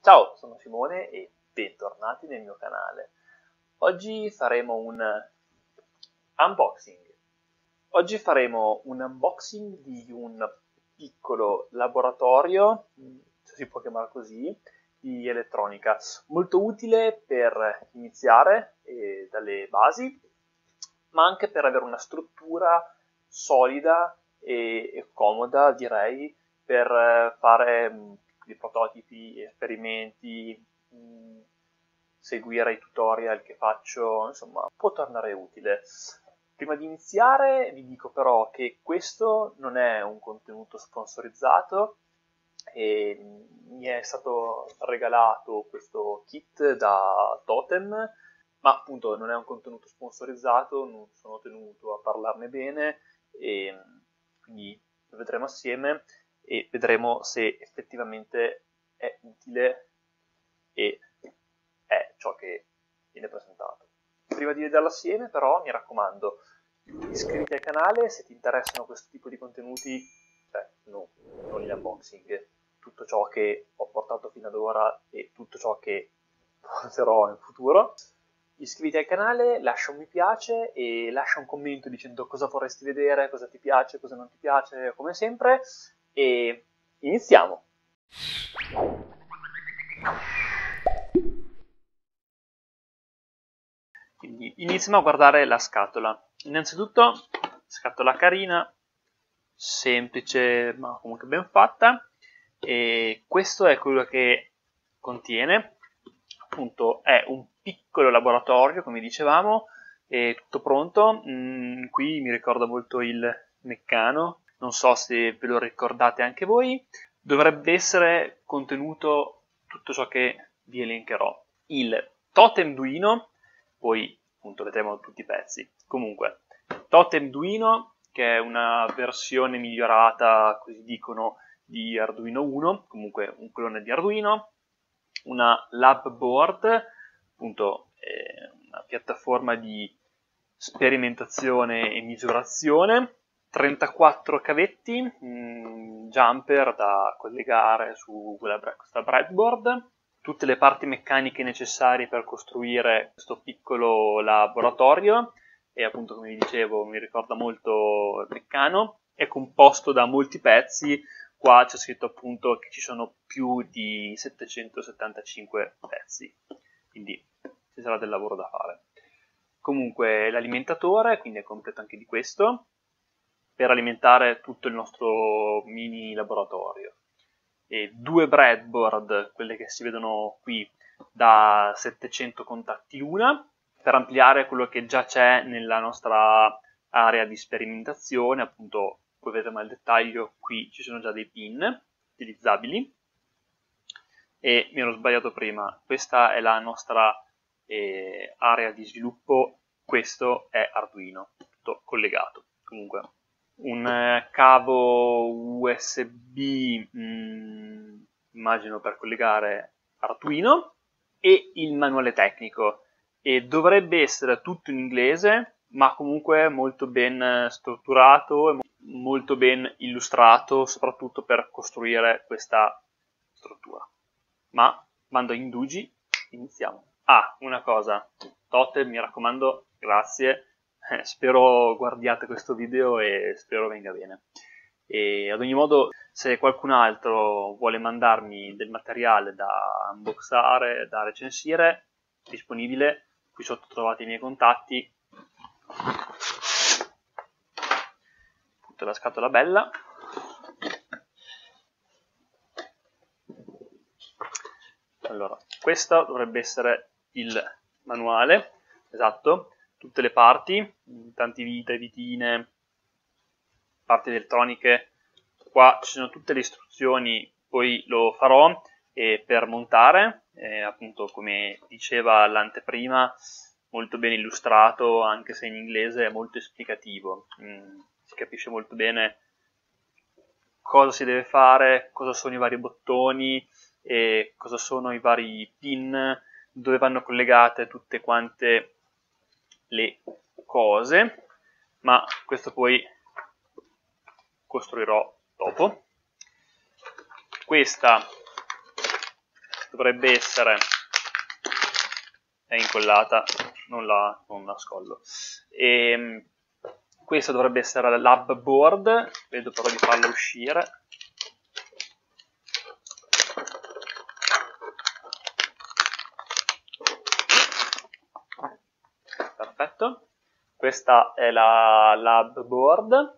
Ciao, sono Simone e bentornati nel mio canale. Oggi faremo un unboxing. Oggi faremo un unboxing di un piccolo laboratorio, se si può chiamare così, di elettronica, molto utile per iniziare dalle basi, ma anche per avere una struttura solida e comoda, direi, per fare i prototipi, esperimenti, seguire i tutorial che faccio, insomma, può tornare utile. Prima di iniziare vi dico però che questo non è un contenuto sponsorizzato e mi è stato regalato questo kit da Totem, ma appunto non è un contenuto sponsorizzato, non sono tenuto a parlarne bene e quindi lo vedremo assieme e vedremo se effettivamente è utile e è ciò che viene presentato. Prima di vederlo assieme però mi raccomando, iscriviti al canale se ti interessano questo tipo di contenuti, no, non gli unboxing, tutto ciò che ho portato fino ad ora e tutto ciò che porterò in futuro. Iscriviti al canale, lascia un mi piace e lascia un commento dicendo cosa vorresti vedere, cosa ti piace, cosa non ti piace, come sempre, e iniziamo! Quindi iniziamo a guardare la scatola. Innanzitutto, scatola carina, semplice ma comunque ben fatta, e questo è quello che contiene. Appunto è un piccolo laboratorio, come dicevamo, è tutto pronto. Qui mi ricorda molto il Meccano, non so se ve lo ricordate anche voi. Dovrebbe essere contenuto tutto ciò che vi elencherò. Il Totem Duino, poi appunto vedremo tutti i pezzi. Comunque, Totem Duino, che è una versione migliorata, così dicono, di Arduino 1, comunque un clone di Arduino, una lab board, appunto una piattaforma di sperimentazione e misurazione, 34 cavetti, jumper da collegare su questa breadboard, tutte le parti meccaniche necessarie per costruire questo piccolo laboratorio, e appunto come vi dicevo mi ricorda molto il Meccano, è composto da molti pezzi. Qua c'è scritto appunto che ci sono più di 775 pezzi, quindi ci sarà del lavoro da fare. Comunque l'alimentatore, quindi è completo anche di questo, per alimentare tutto il nostro mini laboratorio. E due breadboard, quelle che si vedono qui, da 700 contatti l'una, per ampliare quello che già c'è nella nostra area di sperimentazione. Appunto, poi vedremo nel dettaglio, qui ci sono già dei pin utilizzabili. E mi ero sbagliato prima, questa è la nostra area di sviluppo, questo è Arduino, tutto collegato. Comunque, un cavo USB, immagino per collegare Arduino, e il manuale tecnico. E dovrebbe essere tutto in inglese, ma comunque molto ben strutturato e molto ben illustrato, soprattutto per costruire questa struttura. Ma, mando indugi, iniziamo. Ah, una cosa, Totem, mi raccomando, grazie, spero guardiate questo video e spero venga bene. E ad ogni modo, se qualcun altro vuole mandarmi del materiale da unboxare, da recensire, disponibile, qui sotto trovate i miei contatti. Tutta la scatola bella. Allora, questo dovrebbe essere il manuale, esatto, tutte le parti, tanti vite, vitine, parti elettroniche. Qua ci sono tutte le istruzioni, poi lo farò per montare, appunto come diceva l'anteprima, molto ben illustrato, anche se in inglese è molto esplicativo, si capisce molto bene cosa si deve fare, cosa sono i vari bottoni e cosa sono i vari pin, dove vanno collegate tutte quante le cose, ma questo poi costruirò dopo. Questa dovrebbe essere, è incollata, non la scollo, questo dovrebbe essere la lab board, vedo però di farla uscire. Perfetto, questa è la lab board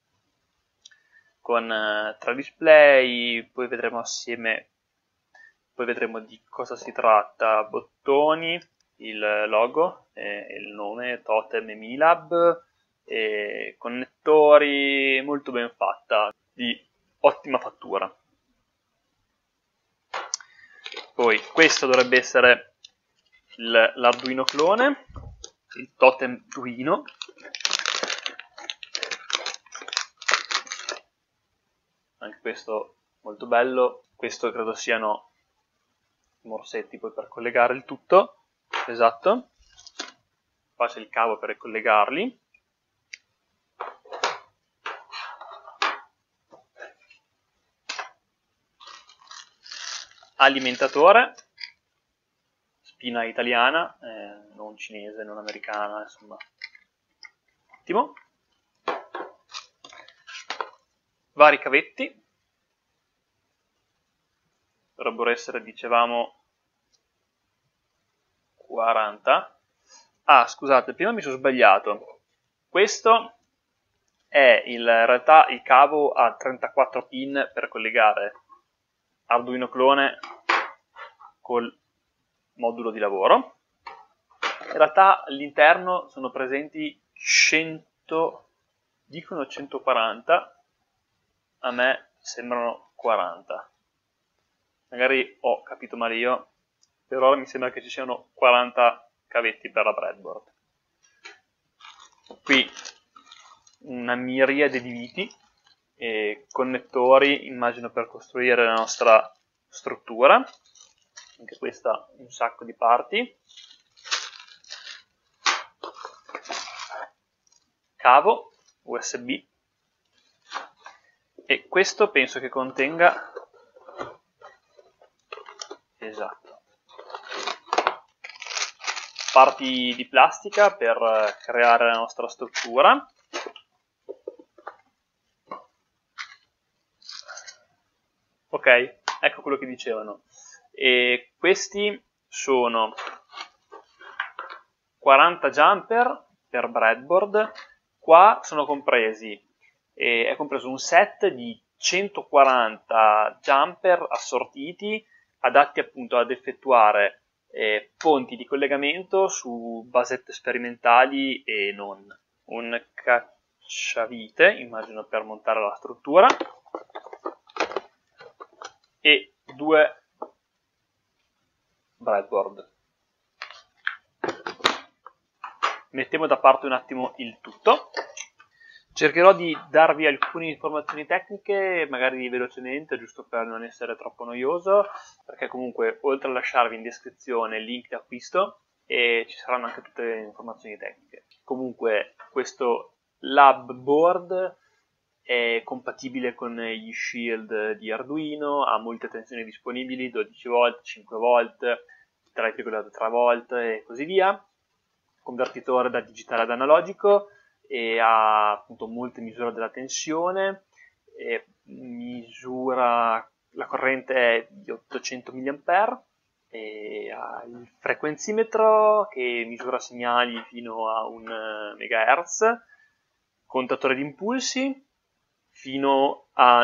con 3 display, poi vedremo assieme, poi vedremo di cosa si tratta, bottoni, il logo, il nome, totem e minilab, connettori, molto ben fatta, di ottima fattura. Poi questo dovrebbe essere l'Arduino clone, il totem Arduino. Anche questo molto bello, questo credo siano morsetti poi per collegare il tutto, esatto, qua c'è il cavo per collegarli. Alimentatore, spina italiana, non cinese, non americana, insomma, ottimo. Vari cavetti, dovrebbero essere, dicevamo, 40. Ah, scusate, prima mi sono sbagliato. Questo è in realtà il cavo a 34 pin per collegare Arduino clone col modulo di lavoro. In realtà all'interno sono presenti 100, dicono 140, a me sembrano 40. Magari ho capito male io, per ora mi sembra che ci siano 40 cavetti per la breadboard. Qui una miriade di viti e connettori, immagino per costruire la nostra struttura. Anche questa un sacco di parti. Cavo USB. E questo penso che contenga, esatto, parti di plastica per creare la nostra struttura. Ok, ecco quello che dicevano. E questi sono 40 jumper per breadboard. Qua sono compresi, è compreso un set di 140 jumper assortiti, adatti appunto ad effettuare ponti di collegamento su basette sperimentali e non. Un cacciavite, immagino per montare la struttura, e 2 breadboard. Mettiamo da parte un attimo il tutto. Cercherò di darvi alcune informazioni tecniche, magari velocemente, giusto per non essere troppo noioso, perché comunque oltre a lasciarvi in descrizione il link di acquisto, ci saranno anche tutte le informazioni tecniche. Comunque questo lab board è compatibile con gli shield di Arduino, ha molte tensioni disponibili, 12 volt, 5 volt, 3,3 volt e così via, convertitore da digitale ad analogico, e ha appunto molte misure della tensione, misura la corrente è di 800 mA, e ha il frequenzimetro che misura segnali fino a 1 MHz, contatore di impulsi fino a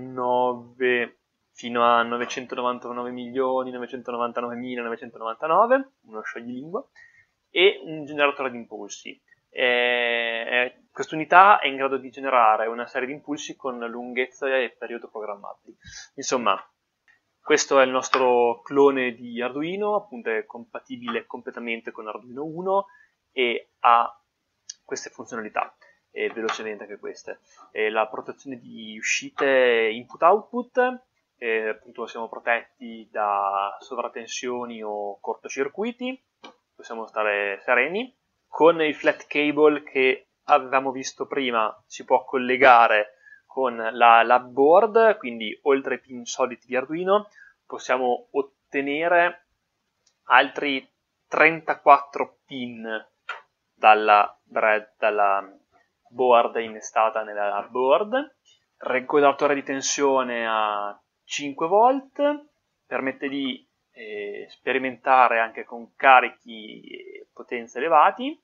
999 milioni, 999.999, uno scioglilingua, e un generatore di impulsi. Questa unità è in grado di generare una serie di impulsi con lunghezza e periodo programmabili. Insomma, questo è il nostro clone di Arduino, appunto è compatibile completamente con Arduino Uno e ha queste funzionalità, e velocemente anche queste. La protezione di uscite input-output, appunto siamo protetti da sovratensioni o cortocircuiti, possiamo stare sereni. Con il flat cable che avevamo visto prima si può collegare con la board, quindi oltre ai pin soliti di Arduino possiamo ottenere altri 34 pin dalla board innestata nella board, regolatore di tensione a 5 volt, permette di sperimentare anche con carichi e potenze elevati,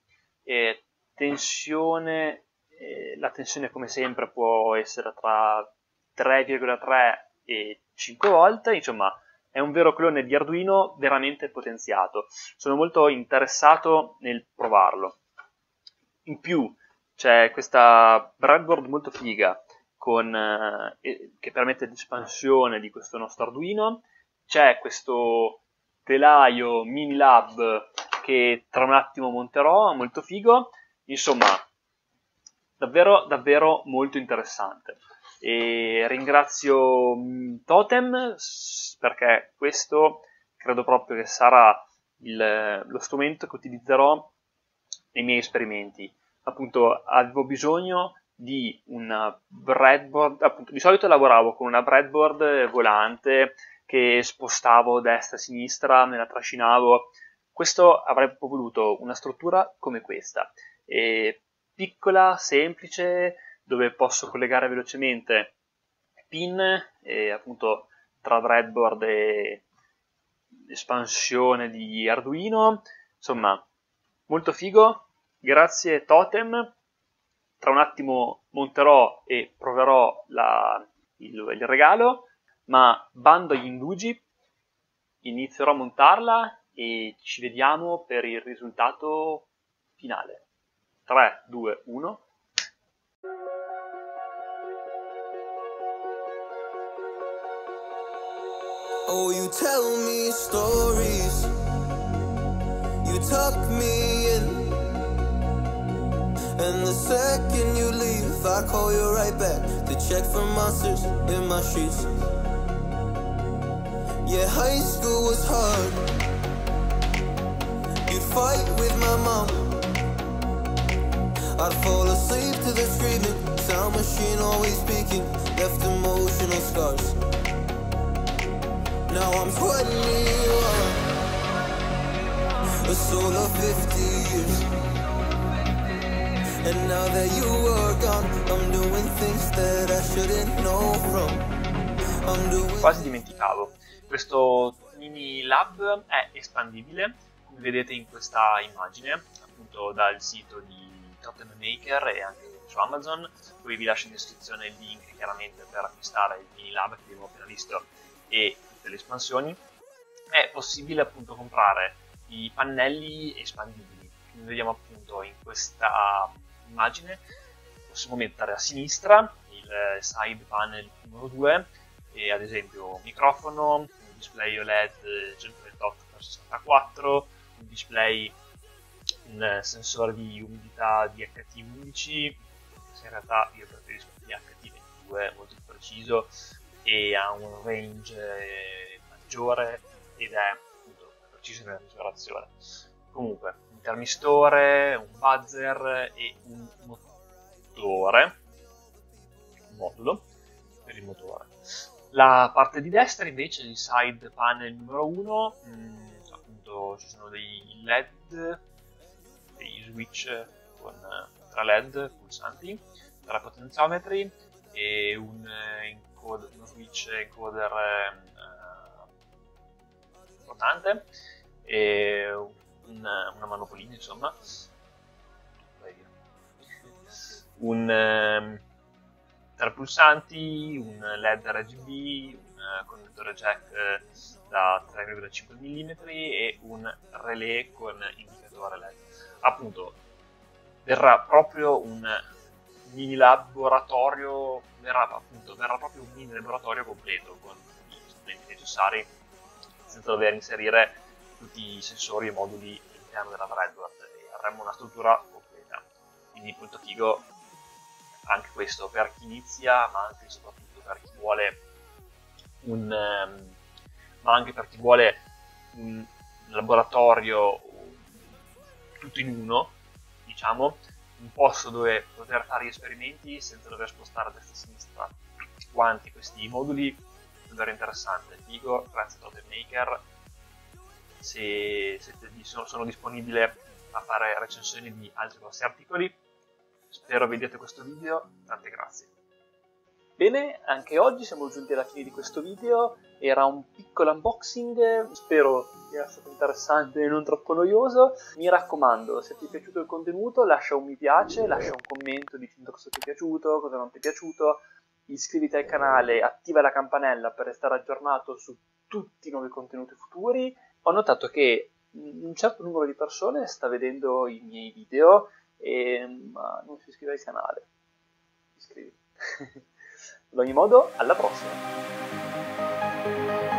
la tensione come sempre può essere tra 3,3 e 5 volt, insomma è un vero clone di Arduino veramente potenziato. Sono molto interessato nel provarlo. In più c'è questa breadboard molto figa che permette l'espansione di questo nostro Arduino. C'è questo telaio mini lab che tra un attimo monterò, molto figo. Insomma, davvero davvero molto interessante. E ringrazio Totem perché questo credo proprio che sarà lo strumento che utilizzerò nei miei esperimenti. Appunto, avevo bisogno di una breadboard, appunto, di solito lavoravo con una breadboard volante che spostavo destra e sinistra, me la trascinavo. Questo avrei voluto una struttura come questa, piccola, semplice, dove posso collegare velocemente pin, appunto tra breadboard e espansione di Arduino. Insomma, molto figo. Grazie Totem. Tra un attimo monterò e proverò il regalo, ma bando agli indugi, inizierò a montarla e ci vediamo per il risultato finale. 3, 2, 1. Oh, you tell me stories, you tuck me in, and the second you leave, I call you right back to check for monsters in my sheets. Yeah, high school was hard, you'd fight with my mom, I'd fall asleep to the screaming, sound machine always speaking, left emotional scars. Now I'm 21, a soul of 50 years. And now that you are gone, I'm doing things that I shouldn't know from. Quasi dimenticavo. Questo mini lab è espandibile, come vedete in questa immagine, appunto dal sito di Totem Maker e anche su Amazon. Poi vi lascio in descrizione il link chiaramente per acquistare il mini lab che abbiamo appena visto e tutte le espansioni. È possibile appunto comprare i pannelli espandibili. Quindi vediamo appunto in questa immagine, possiamo mettere a sinistra il side panel numero 2 e ad esempio un microfono, un display OLED 128x64, un display, un sensore di umidità di HT11, in realtà io preferisco di HT22, molto più preciso e ha un range maggiore ed è appunto preciso nella misurazione. Comunque, un termistore, un buzzer e un motore, un modulo per il motore. La parte di destra invece, il side panel numero 1, appunto ci sono dei LED, dei switch con 3 LED pulsanti, 3 potenziometri e uno switch encoder portante e una manopolina, insomma, tre pulsanti, un LED RGB, un connettore jack da 3,5 mm e un relay con indicatore LED. Appunto, verrà proprio un mini laboratorio, verrà proprio un mini laboratorio completo con gli strumenti necessari senza dover inserire tutti i sensori e moduli all'interno della breadboard e avremo una struttura completa. Quindi molto figo anche questo per chi inizia, ma anche e soprattutto per chi vuole un laboratorio tutto in uno, diciamo, un posto dove poter fare gli esperimenti senza dover spostare a destra e a sinistra tutti quanti questi moduli. Davvero interessante, figo, grazie a Totem Maker sono disponibile a fare recensioni di altri vostri articoli. Spero vediate questo video, tante grazie. Bene, anche oggi siamo giunti alla fine di questo video, era un piccolo unboxing, spero sia stato interessante e non troppo noioso. Mi raccomando, se ti è piaciuto il contenuto lascia un mi piace, lascia un commento dicendo cosa ti è piaciuto, cosa non ti è piaciuto, iscriviti al canale, attiva la campanella per restare aggiornato su tutti i nuovi contenuti futuri. Ho notato che un certo numero di persone sta vedendo i miei video ma non si iscrive al canale. Iscriviti. Ad ogni modo, alla prossima!